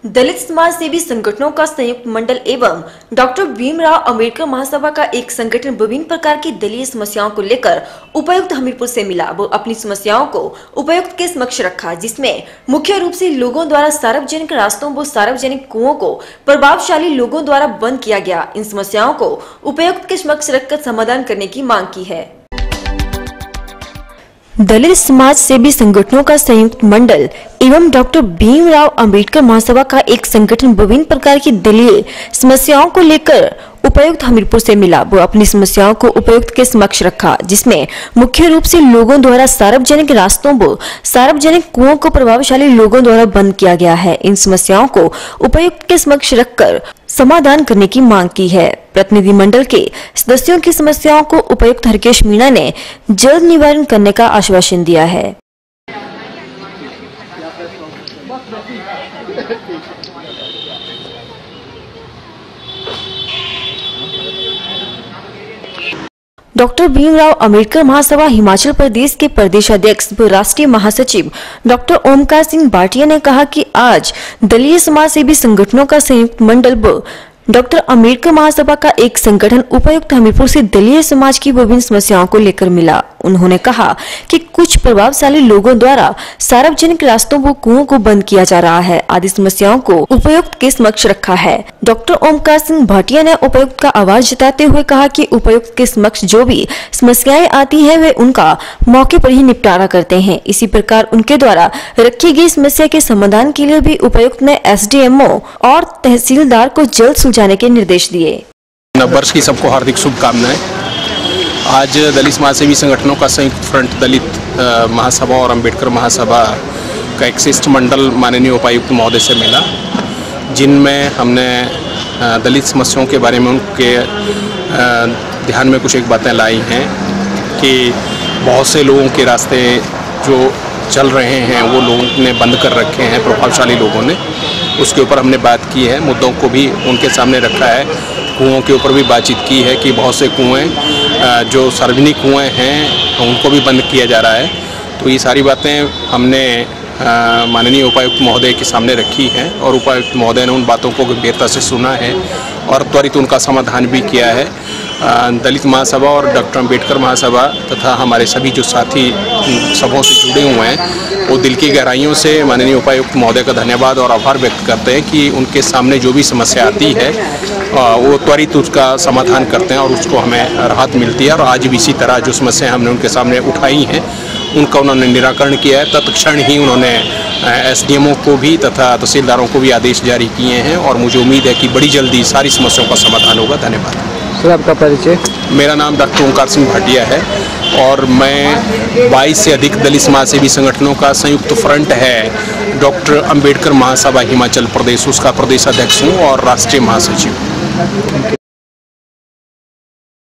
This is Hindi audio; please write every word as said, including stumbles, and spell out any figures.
दलित समाज सेवी संगठनों का संयुक्त मंडल एवं डॉक्टर भीमराव अंबेडकर महासभा का एक संगठन विभिन्न प्रकार की दलीय समस्याओं को लेकर उपायुक्त हमीरपुर से मिला। वो अपनी समस्याओं को उपायुक्त के समक्ष रखा, जिसमें मुख्य रूप से लोगों द्वारा सार्वजनिक रास्तों व सार्वजनिक कुओं को प्रभावशाली लोगों द्वारा बंद किया गया। इन समस्याओं को उपायुक्त के समक्ष रखकर समाधान करने की मांग की है। दलित समाज सेवी संगठनों का संयुक्त मंडल एवं डॉक्टर भीमराव अंबेडकर महासभा का एक संगठन विभिन्न प्रकार की दलीय समस्याओं को लेकर उपायुक्त हमीरपुर से मिला। वो अपनी समस्याओं को उपायुक्त के समक्ष रखा, जिसमें मुख्य रूप से लोगों द्वारा सार्वजनिक रास्तों व सार्वजनिक कुओं को प्रभावशाली लोगों द्वारा बंद किया गया है। इन समस्याओं को उपायुक्त के समक्ष रखकर समाधान करने की मांग की है। प्रतिनिधि मंडल के सदस्यों की समस्याओं को उपायुक्त हरकेश मीणा ने जल्द निवारण करने का आश्वासन दिया है। डॉक्टर भीमराव अंबेडकर महासभा हिमाचल प्रदेश के प्रदेश अध्यक्ष व राष्ट्रीय महासचिव डॉक्टर ओमकार सिंह भाटिया ने कहा कि आज दलीय समाज सेवी संगठनों का संयुक्त मंडल व डॉक्टर अंबेडकर महासभा का एक संगठन उपायुक्त हमीरपुर से दलीय समाज की विभिन्न समस्याओं को लेकर मिला। उन्होंने कहा कि कुछ प्रभावशाली लोगों द्वारा सार्वजनिक रास्तों व कुओं को बंद किया जा रहा है, आदि समस्याओं को उपायुक्त के समक्ष रखा है। डॉक्टर ओमकार सिंह भाटिया ने उपायुक्त का आभार जताते हुए कहा कि उपायुक्त के समक्ष जो भी समस्याएं आती है वे उनका मौके पर ही निपटारा करते हैं। इसी प्रकार उनके द्वारा रखी गई समस्या के समाधान के लिए भी उपायुक्त ने एसडीएमओ और तहसीलदार को जल्द सुलझाने के निर्देश दिए। वर्ष की सबको हार्दिक शुभकामनाएं। आज दलित समाज सेवी संगठनों का संयुक्त फ्रंट दलित महासभा और अंबेडकर महासभा का एक शिष्ट मंडल माननीय उपायुक्त महोदय से मिला, जिनमें हमने दलित समस्याओं के बारे में उनके ध्यान में कुछ एक बातें लाई हैं कि बहुत से लोगों के रास्ते जो चल रहे हैं वो लोगों ने बंद कर रखे हैं, प्रभावशाली लोगों ने। उसके ऊपर हमने बात की है, मुद्दों को भी उनके सामने रखा है। कुओं के ऊपर भी बातचीत की है कि बहुत से कुएं जो सार्वजनिक कुएं हैं उनको भी बंद किया जा रहा है। तो ये सारी बातें हमने माननीय उपायुक्त महोदय के सामने रखी हैं और उपायुक्त महोदय ने उन बातों को गंभीरता से सुना है और त्वरित उनका समाधान भी किया है। दलित महासभा और डॉक्टर अंबेडकर महासभा तथा हमारे सभी जो साथी सभाओं से जुड़े हुए हैं वो दिल की गहराइयों से माननीय उपायुक्त महोदय का धन्यवाद और आभार व्यक्त करते हैं कि उनके सामने जो भी समस्या आती है वो त्वरित उसका समाधान करते हैं और उसको हमें राहत मिलती है। और आज भी इसी तरह जो समस्याएं हमने उनके सामने उठाई हैं उनका उन्होंने निराकरण किया है। तत्क्षण ही उन्होंने एसडीएमओ को भी तथा तहसीलदारों को भी आदेश जारी किए हैं और मुझे उम्मीद है कि बड़ी जल्दी सारी समस्याओं का समाधान होगा। धन्यवाद। सर, आपका परिचय? मेरा नाम डॉक्टर ओमकार सिंह भाटिया है और मैं बाईस से अधिक दलित समाज सेवी संगठनों का संयुक्त फ्रंट है डॉक्टर अंबेडकर महासभा हिमाचल प्रदेश, उसका प्रदेश अध्यक्ष हूँ और राष्ट्रीय महासचिव।